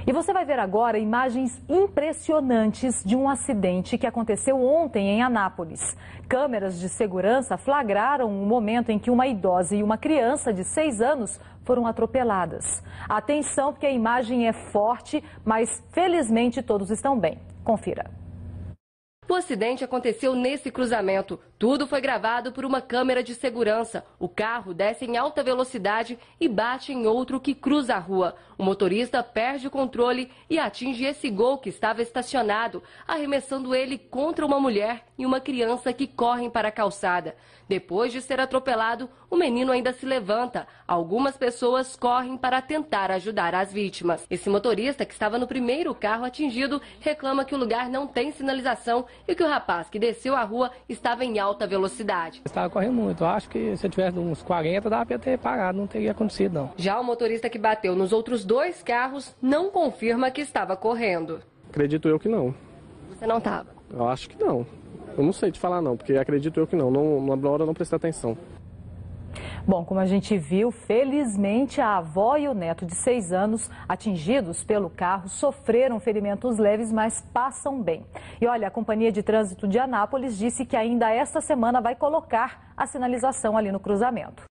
E você vai ver agora imagens impressionantes de um acidente que aconteceu ontem em Anápolis. Câmeras de segurança flagraram o momento em que uma idosa e uma criança de 6 anos foram atropeladas. Atenção, porque a imagem é forte, mas felizmente todos estão bem. Confira. O acidente aconteceu nesse cruzamento. Tudo foi gravado por uma câmera de segurança. O carro desce em alta velocidade e bate em outro que cruza a rua. O motorista perde o controle e atinge esse Gol que estava estacionado, arremessando ele contra uma mulher e uma criança que correm para a calçada. Depois de ser atropelado, o menino ainda se levanta. Algumas pessoas correm para tentar ajudar as vítimas. Esse motorista, que estava no primeiro carro atingido, reclama que o lugar não tem sinalização e que o rapaz que desceu a rua estava em alta velocidade. Estava correndo muito. Eu acho que se eu tivesse uns 40, dava para ter parado, não teria acontecido não. Já o motorista que bateu nos outros 2 carros não confirma que estava correndo. Acredito eu que não. Você não estava? Eu acho que não. Eu não sei te falar não, porque acredito eu que não. Na hora eu não prestei atenção. Bom, como a gente viu, felizmente a avó e o neto de 6 anos, atingidos pelo carro, sofreram ferimentos leves, mas passam bem. E olha, a Companhia de Trânsito de Anápolis disse que ainda esta semana vai colocar a sinalização ali no cruzamento.